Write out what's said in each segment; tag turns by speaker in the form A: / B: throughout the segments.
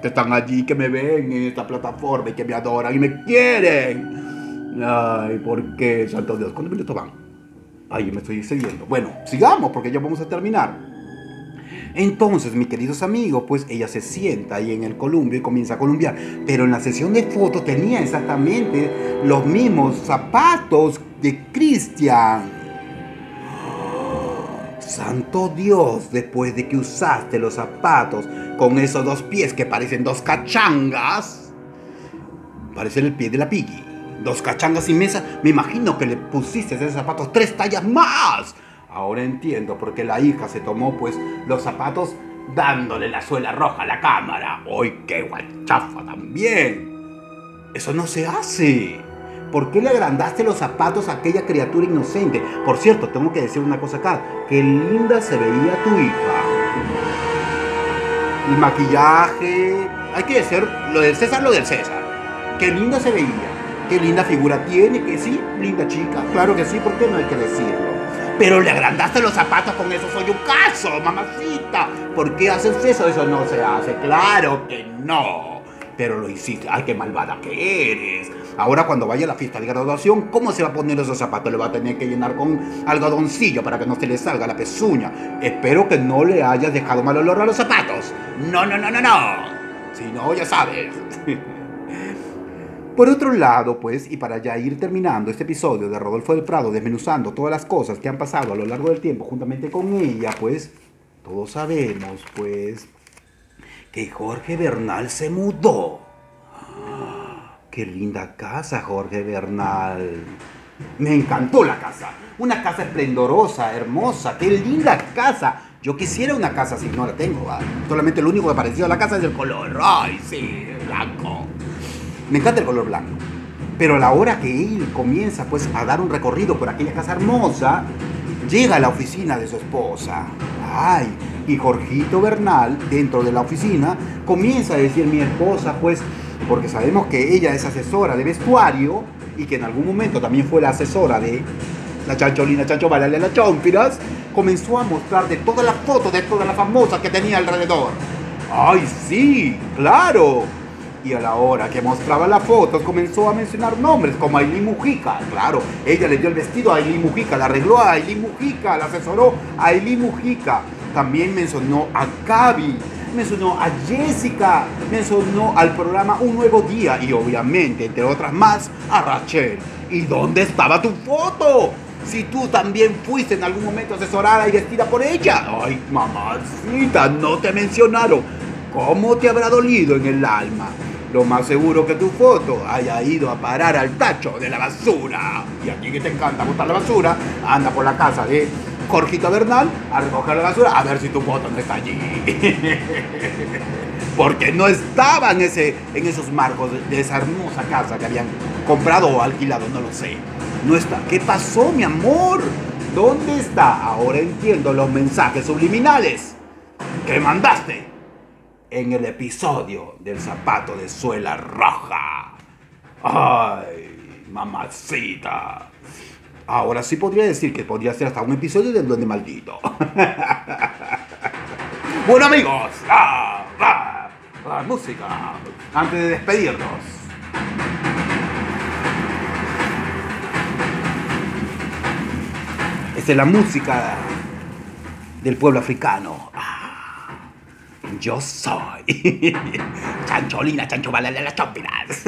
A: que están allí, que me ven en esta plataforma y que me adoran y me quieren. Ay, ¿por qué, santo Dios? ¿Cuántos minutos van? Ay, me estoy excediendo. Bueno, sigamos porque ya vamos a terminar. Entonces, mis queridos amigos, pues ella se sienta ahí en el columpio y comienza a columpiar. Pero en la sesión de fotos tenía exactamente los mismos zapatos de Cristian. Santo Dios, después de que usaste los zapatos con esos dos pies que parecen dos cachangas, parecen el pie de la Piggy, dos cachangas inmensas, me imagino que le pusiste esos zapatos 3 tallas más. Ahora entiendo por qué la hija se tomó pues los zapatos dándole la suela roja a la cámara. ¡Ay, qué guachafa también! Eso no se hace. ¿Por qué le agrandaste los zapatos a aquella criatura inocente? Por cierto, tengo que decir una cosa acá. Qué linda se veía tu hija. El maquillaje... Hay que decir lo del César, lo del César. Qué linda se veía. Qué linda figura tiene. Que sí, linda chica. Claro que sí, ¿por qué no hay que decirlo? Pero le agrandaste los zapatos con eso. Soy un caso, mamacita. ¿Por qué haces eso? Eso no se hace. Claro que no. Pero lo hiciste. ¡Ay, qué malvada que eres! Ahora cuando vaya a la fiesta de graduación, ¿cómo se va a poner esos zapatos? Le va a tener que llenar con algodoncillo para que no se le salga la pezuña. Espero que no le hayas dejado mal olor a los zapatos. No, no, no, no, no. Si no, ya sabes. Por otro lado, pues, y para ya ir terminando este episodio de Rodolfo del Prado, desmenuzando todas las cosas que han pasado a lo largo del tiempo juntamente con ella, pues, todos sabemos, pues, que Jorge Bernal se mudó. ¡Qué linda casa, Jorge Bernal! Me encantó la casa. Una casa esplendorosa, hermosa. ¡Qué linda casa! Yo quisiera una casa así, no la tengo, ¿vale? Solamente lo único que pareció a la casa es el color. ¡Ay, sí! Blanco. Me encanta el color blanco. Pero a la hora que él comienza pues a dar un recorrido por aquella casa hermosa, llega a la oficina de su esposa. ¡Ay! Y Jorgito Bernal, dentro de la oficina, comienza a decir mi esposa, pues, porque sabemos que ella es asesora de vestuario y que en algún momento también fue la asesora de la Chancholina Chancho Balale la Chompiras, comenzó a mostrar de todas las fotos de todas las famosas que tenía alrededor. ¡Ay, sí! ¡Claro! Y a la hora que mostraba las fotos comenzó a mencionar nombres como Ailín Mujica. Claro, ella le dio el vestido a Ailín Mujica, la arregló a Ailín Mujica, la asesoró a Ailín Mujica. También mencionó a Gaby, mencionó a Jessica, mencionó al programa Un Nuevo Día y obviamente, entre otras más, a Rachel. ¿Y dónde estaba tu foto? Si tú también fuiste en algún momento asesorada y vestida por ella. Ay, mamacita, no te mencionaron. ¿Cómo te habrá dolido en el alma? Lo más seguro que tu foto haya ido a parar al tacho de la basura. Y a ti que te encanta botar la basura, anda por la casa de Jorgito Bernal a recoger la basura a ver si tu foto no está allí. Porque no estaba en esos marcos de esa hermosa casa que habían comprado o alquilado, no lo sé. No está. ¿Qué pasó, mi amor? ¿Dónde está? Ahora entiendo los mensajes subliminales que mandaste en el episodio del zapato de suela roja. ¡Ay, mamacita! Ahora sí podría decir que podría ser hasta un episodio del Duende Maldito. Bueno, amigos, la música antes de despedirnos. Esta es la música del pueblo africano. Yo soy Chancholina Chancho Balale las Chompiras.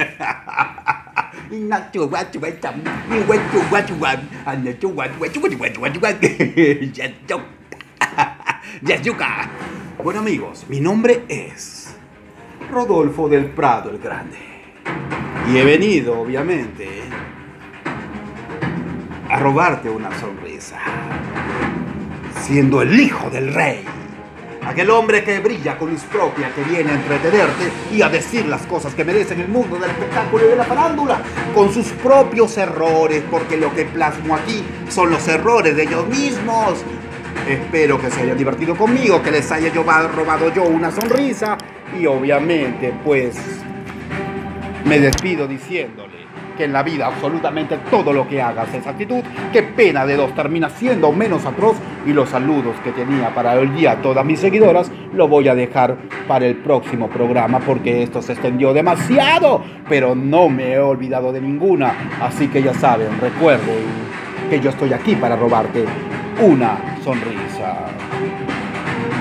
A: Bueno, amigos, mi nombre es Rodolfo del Prado el Grande. Y he venido, obviamente, a robarte una sonrisa, siendo el hijo del rey. Aquel hombre que brilla con luz propia, que viene a entretenerte y a decir las cosas que merecen el mundo del espectáculo y de la farándula, con sus propios errores, porque lo que plasmo aquí son los errores de ellos mismos. Espero que se hayan divertido conmigo, que les haya robado yo una sonrisa y obviamente pues me despido diciéndole que en la vida absolutamente todo lo que hagas es actitud, que Pena de Dos termina siendo menos atroz, y los saludos que tenía para el día a todas mis seguidoras lo voy a dejar para el próximo programa porque esto se extendió demasiado, pero no me he olvidado de ninguna, así que ya saben, recuerden que yo estoy aquí para robarte una sonrisa.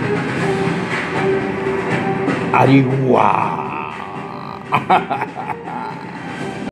A: Arigua.